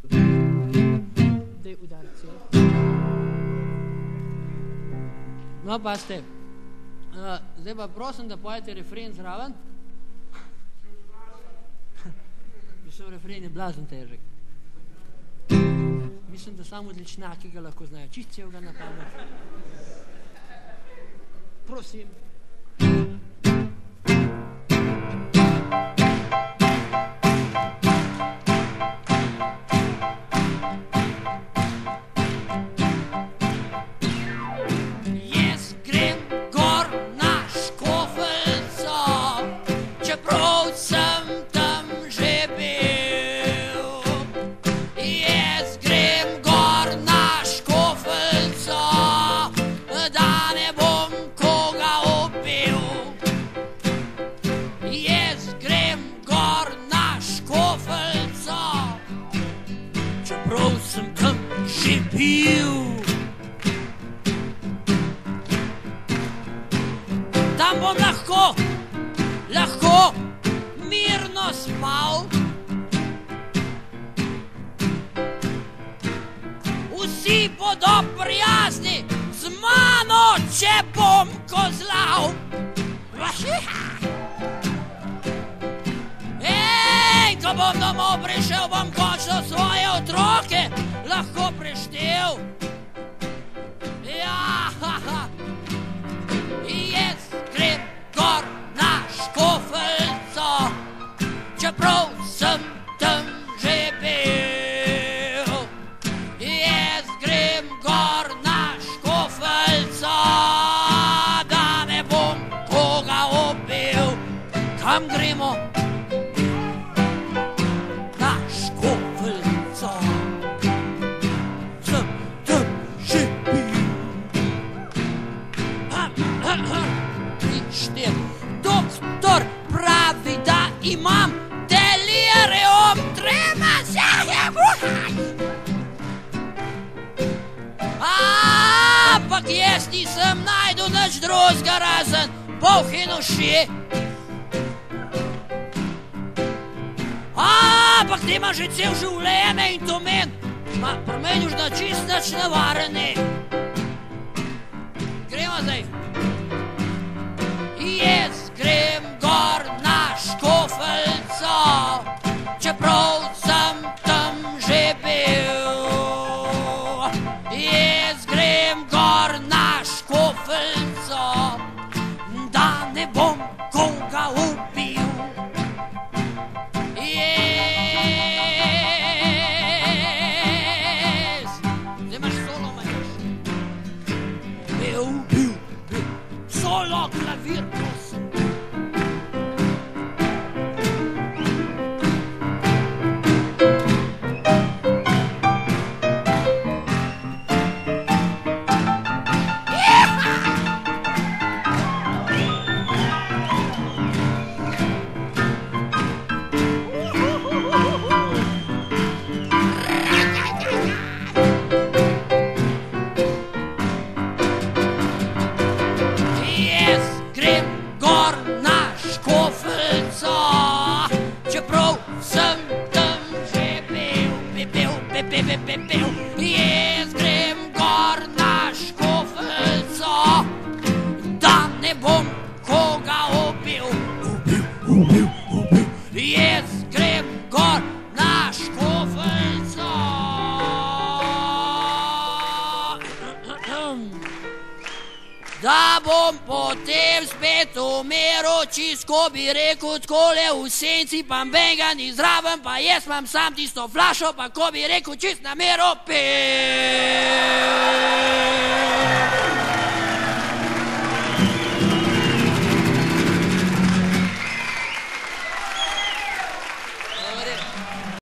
Daj udarci. No, pa ste. Zdaj pa prosim, da pojete refren zraven. Mislim, refren je blazen težek. Mislim, da samo odličnaki ga lahko znajo. Čistcev ga na pamet. Prosim. Tam bom lahko mirno spal. Vsi bodo prijazni z mano, če bom kozlal. Ej, ko bom domov prišel, bom končno svoje otroke lahko preštel. Ja, jaz grem gor na Škofeljco, čeprav sem tam že bil. Jaz grem gor na Škofeljco, da ne bom koga ubil. Kam gremo? Na Škofeljco. Sem tam že bil. Doktor pravi, da imam delirium tremens. Ampak jaz nisem najdu nič drugega razen polh in uši. Ampak ti ima že cel življenje in to men, pri meni už na čist nič nevarni. Gremo zdaj. Jaz grem gor na Škofeljco, čeprav sem tam že bil. Jaz grem gor na Škofeljco, da ne bom koga ubil. Jaz. Zdaj imaš solo, Majoš. Bil. Solo klavir, prosim. Jaz grem gor na Škofeljco, da ne bom koga ubil. Jaz grem gor na Škofeljco, da bom potem spet umiral, čisto bi rekel takole v senci, pa benga ni zraven, pa jaz imam sam tisto flašo, pa ko bi rekel čist na mero pil.